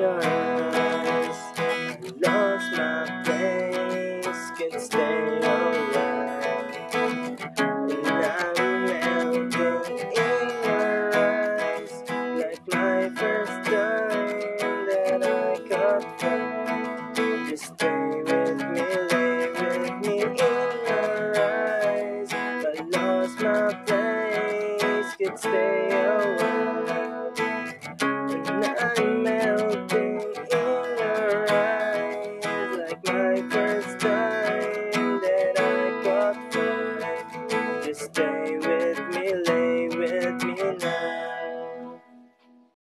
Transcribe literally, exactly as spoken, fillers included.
your eyes. Lost my place, can stay alright. And I'm melting in your eyes, like my first time that I got felt. Just stay with me, lay with me in your eyes. I lost my place, could stay